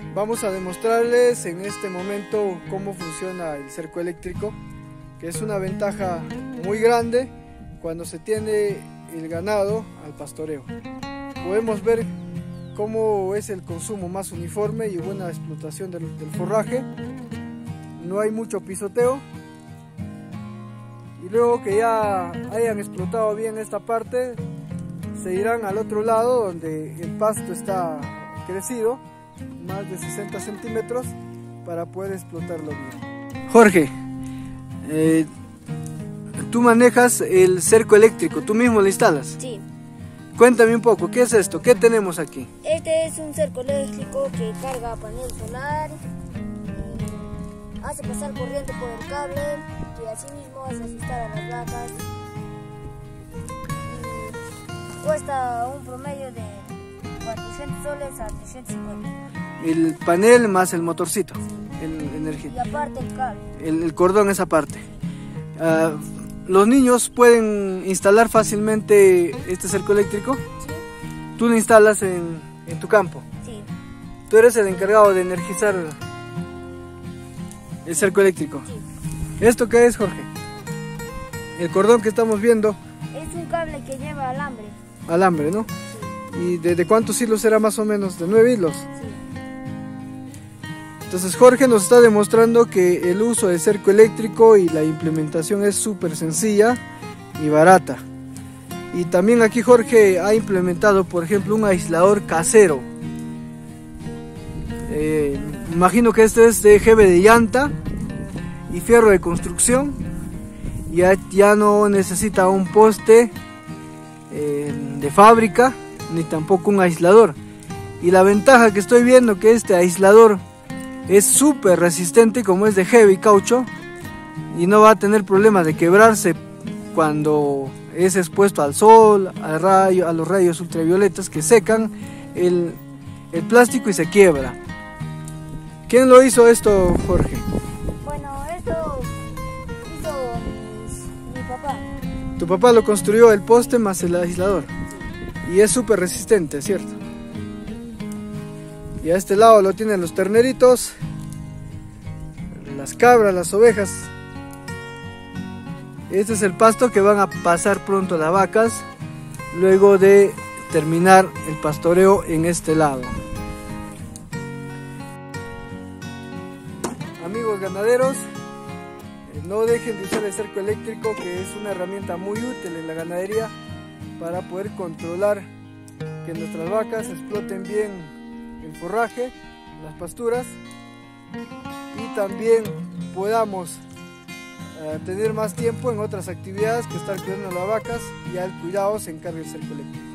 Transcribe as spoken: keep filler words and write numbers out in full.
Vamos a demostrarles en este momento cómo funciona el cerco eléctrico, que es una ventaja muy grande cuando se tiene el ganado al pastoreo. Podemos ver cómo es el consumo más uniforme y buena explotación del, del forraje. No hay mucho pisoteo. Y luego que ya hayan explotado bien esta parte, se irán al otro lado donde el pasto está crecido, más de sesenta centímetros, para poder explotarlo bien. Jorge, eh, tú manejas el cerco eléctrico, ¿tú mismo lo instalas? Sí. Cuéntame un poco, ¿qué es esto? ¿Qué tenemos aquí? Este es un cerco eléctrico que carga panel solar, y hace pasar corriente por el cable y así mismo hace asustar a las vacas. Y cuesta un promedio de cuatrocientos soles a trescientos cincuenta. El panel más el motorcito, el energía. Y aparte el cable. El, el cordón esa parte. Uh, ¿Los niños pueden instalar fácilmente este cerco eléctrico? Sí. ¿Tú lo instalas en, en tu campo? Sí. ¿Tú eres el encargado de energizar el cerco eléctrico? Sí. ¿Esto qué es, Jorge? El cordón que estamos viendo. Es un cable que lleva alambre. Alambre, ¿no? Sí. ¿Y de, de cuántos hilos será más o menos? ¿De nueve hilos? Sí. Entonces Jorge nos está demostrando que el uso del cerco eléctrico y la implementación es súper sencilla y barata. Y también aquí Jorge ha implementado, por ejemplo, un aislador casero. Eh, imagino que este es de jeve de llanta y fierro de construcción. Ya, ya no necesita un poste eh, de fábrica ni tampoco un aislador. Y la ventaja que estoy viendo que este aislador es súper resistente, como es de heavy caucho, y no va a tener problema de quebrarse cuando es expuesto al sol, al rayo, a los rayos ultravioletas que secan el, el plástico y se quiebra. ¿Quién lo hizo esto, Jorge? Bueno, esto hizo mis, mi papá. Tu papá lo construyó, el poste más el aislador, y es súper resistente, ¿cierto? Y a este lado lo tienen los terneritos, las cabras, las ovejas. Este es el pasto que van a pasar pronto las vacas luego de terminar el pastoreo en este lado. Amigos ganaderos, no dejen de usar el cerco eléctrico, que es una herramienta muy útil en la ganadería para poder controlar que nuestras vacas exploten bien el forraje, las pasturas, y también podamos uh, tener más tiempo en otras actividades que estar cuidando a las vacas, y al cuidado se encarga el cerco eléctrico.